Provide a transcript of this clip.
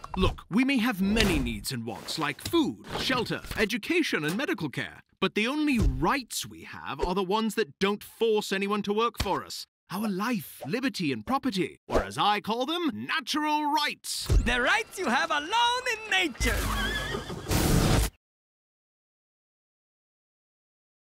Look, we may have many needs and wants, like food, shelter, education, and medical care. But the only rights we have are the ones that don't force anyone to work for us. Our life, liberty, and property, or as I call them, natural rights. The rights you have alone in nature.